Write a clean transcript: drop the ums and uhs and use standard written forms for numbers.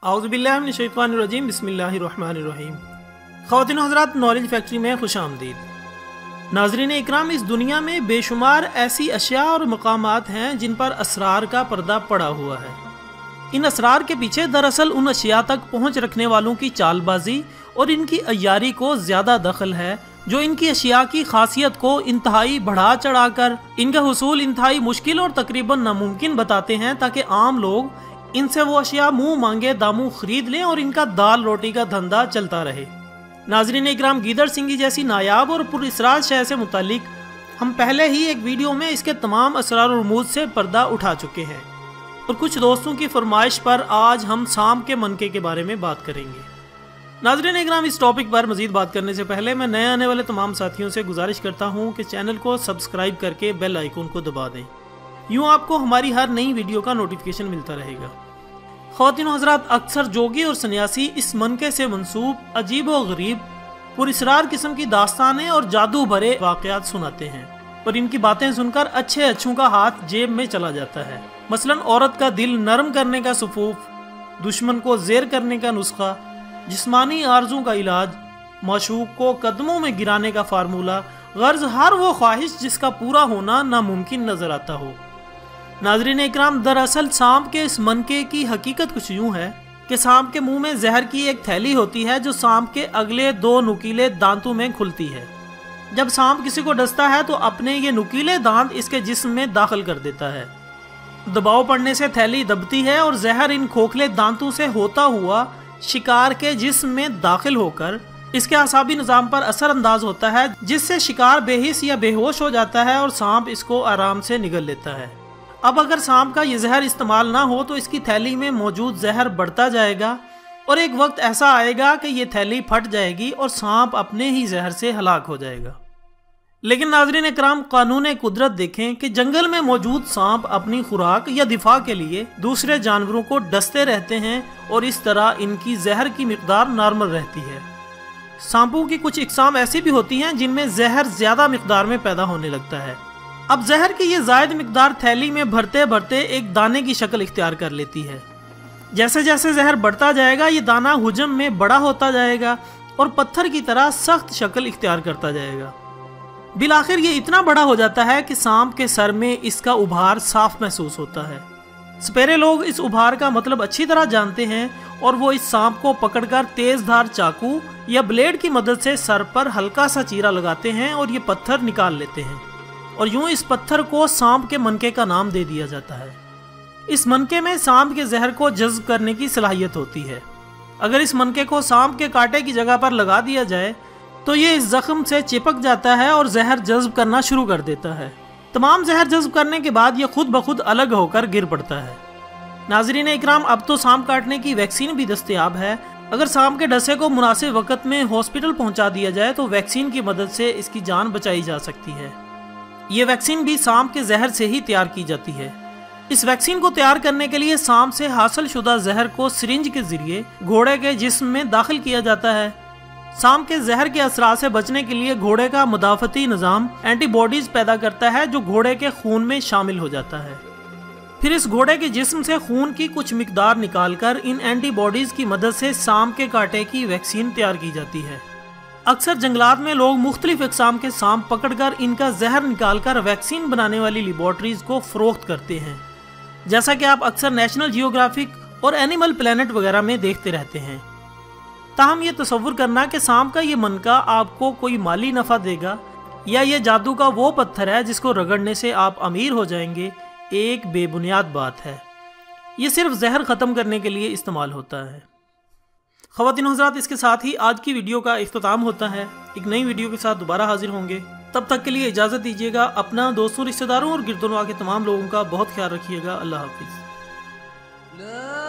اعوذ باللہ من الشیطان الرجیم بسم اللہ الرحمن الرحیم۔ خواتین و حضرات، نالج فیکٹری میں خوش آمدید۔ ناظرین اکرام، اس دنیا میں بے شمار ایسی اشیاء اور مقامات ہیں جن پر اسرار کا پردہ پڑا ہوا ہے۔ ان اسرار کے پیچھے دراصل ان اشیاء تک پہنچ رکھنے والوں کی چال بازی اور ان کی عیاری کو زیادہ دخل ہے، جو ان کی اشیاء کی خاصیت کو انتہائی بڑھا چڑھا کر ان کا حصول انتہائی مشکل اور تقریباً ناممکن بتاتے ہیں، تاکہ عام لوگ ان سے وہ اشیاء منہ مانگے داموں خرید لیں اور ان کا دال روٹی کا دھندا چلتا رہے۔ ناظرین اکرام، گیدڑ سنگھی جیسی نایاب اور پر اسرار شے سے متعلق ہم پہلے ہی ایک ویڈیو میں اس کے تمام اسرار و رموز سے پردہ اٹھا چکے ہیں، اور کچھ دوستوں کی فرمائش پر آج ہم سانپ کے منکے کے بارے میں بات کریں گے۔ ناظرین اکرام، اس ٹاپک پر مزید بات کرنے سے پہلے میں نئے آنے والے تمام ساتھیوں سے گزارش کرتا ہوں کہ چینل کو سبسکرائب کر کے بیل آئیکن کو دبا دیں، یوں آپ کو ہماری ہر نئی ویڈیو کا نوٹیفیکیشن ملتا رہے گا۔ خواتین و حضرات، اکثر جوگی اور سنیاسی اس منکے سے منسوب عجیب و غریب پر اسرار قسم کی داستانیں اور جادو بھرے واقعات سناتے ہیں، اور ان کی باتیں سن کر اچھے اچھوں کا ہاتھ جیب میں چلا جاتا ہے۔ مثلا عورت کا دل نرم کرنے کا سفوف، دشمن کو زیر کرنے کا نسخہ، جسمانی آرزوں کا علاج، معشوق کو قدموں میں گرانے کا فارمولہ، غرض ہر وہ خواہش جس کا پورا ہونا ناممکن نظر آتا ہو۔ ناظرین اکرام، دراصل سانپ کے اس منکے کی حقیقت کچھ یوں ہے کہ سانپ کے منہ میں زہر کی ایک تھیلی ہوتی ہے جو سانپ کے اگلے دو نکیلے دانتوں میں کھلتی ہے۔ جب سانپ کسی کو ڈستا ہے تو اپنے یہ نکیلے دانت اس کے جسم میں داخل کر دیتا ہے۔ دباؤ پڑنے سے تھیلی دبتی ہے اور زہر ان کھوکھلے دانتوں سے ہوتا ہوا شکار کے جسم میں داخل ہو کر اس کے اعصابی نظام پر اثر انداز ہوتا ہے، جس سے شکار بے حس یا بے ہوش ہو جاتا ہے اور سانپ اس کو آرام سے نگل لیتا ہے۔ اب اگر سانپ کا یہ زہر استعمال نہ ہو تو اس کی تھیلی میں موجود زہر بڑھتا جائے گا، اور ایک وقت ایسا آئے گا کہ یہ تھیلی پھٹ جائے گی اور سانپ اپنے ہی زہر سے ہلاک ہو جائے گا۔ لیکن ناظرین اکرام، قانون قدرت دیکھیں کہ جنگل میں موجود سانپ اپنی خوراک یا دفاع کے لیے دوسرے جانوروں کو ڈستے رہتے ہیں، اور اس طرح ان کی زہر کی مقدار نارمل رہتی ہے۔ سانپوں کی کچھ اقسام ایسی بھی ہوتی ہیں جن میں زہر زیادہ مقدار میں پیدا ہونے لگتا ہے۔ اب زہر کی یہ زائد مقدار تھیلی میں بھرتے بھرتے ایک دانے کی شکل اختیار کر لیتی ہے۔ جیسے جیسے زہر بڑھتا جائے گا، یہ دانہ حجم میں بڑا ہوتا جائے گا اور پتھر کی طرح سخت شکل اختیار کرتا جائے گا۔ بالآخر یہ اتنا بڑا ہو جاتا ہے کہ سانپ کے سر میں اس کا ابھار صاف محسوس ہوتا ہے۔ سپیرے لوگ اس ابھار کا مطلب اچھی طرح جانتے ہیں، اور وہ اس سانپ کو پکڑ کر تیز دھار چاقو یا بلیڈ کی مدد سے سر پر ہلکا سا چیرا لگاتے ہیں اور یہ پتھر نکال لیتے ہیں، اور یوں اس پتھر کو سانپ کے منکے کا نام دے دیا جاتا ہے۔ اس منکے میں سانپ کے زہر کو جذب کرنے کی صلاحیت ہوتی ہے۔ اگر اس منکے کو سانپ کے کانٹے کی جگہ پر لگا دیا جائے تو یہ اس زخم سے چپک جاتا ہے اور زہر جذب کرنا شروع کر دیتا ہے۔ تمام زہر جذب کرنے کے بعد یہ خود بخود الگ ہو کر گر پڑتا ہے۔ ناظرین اکرام، اب تو سانپ کاٹنے کی ویکسین بھی دستیاب ہے۔ اگر سانپ کے ڈسے کو مناسب وقت میں ہاسپٹل پہنچا دیا جائے تو ویکسین کی مدد سے اس کی جان بچائی جا سکتی ہے۔ یہ ویکسین بھی سانپ کے زہر سے ہی تیار کی جاتی ہے۔ اس ویکسین کو تیار کرنے کے لیے سانپ سے حاصل شدہ زہر کو سرنج کے ذریعے گھوڑے کے جسم میں داخل کیا جاتا ہے۔ سانپ کے زہر کے اثرات سے بچنے کے لیے گھوڑے کا مدافعتی نظام اینٹی باڈیز پیدا کرتا ہے، جو گھوڑے کے خون میں شامل ہو جاتا ہے۔ پھر اس گھوڑے کے جسم سے خون کی کچھ مقدار نکال کر ان اینٹی باڈیز کی مدد سے سانپ کے کانٹے کی ویکسین تیار کی جاتی ہے۔ اکثر جنگلات میں لوگ مختلف اقسام کے سانپ پکڑ کر ان کا زہر نکال کر ویکسین بنانے والی لیبارٹریز کو فروخت کرتے ہیں، جیسا کہ آپ اکثر نیشنل جیوگرافک اور اینیمل پلانٹ وغیرہ میں دیکھتے رہتے ہیں۔ تاہم یہ تصور کرنا کہ سانپ کا یہ منکا آپ کو کوئی مالی نفع دے گا، یا یہ جادو کا وہ پتھر ہے جس کو رگڑنے سے آپ امیر ہو جائیں گے، ایک بے بنیاد بات ہے۔ یہ صرف زہر ختم کرنے کے لیے استعمال ہوتا ہے۔ خواتین و حضرات، اس کے ساتھ ہی آج کی ویڈیو کا اختتام ہوتا ہے۔ ایک نئی ویڈیو کے ساتھ دوبارہ حاضر ہوں گے، تب تک کے لیے اجازت دیجیے گا۔ اپنا، دوستوں، رشتہ داروں اور گرد و نواح کے تمام لوگوں کا بہت خیال رکھیے گا۔ اللہ حافظ۔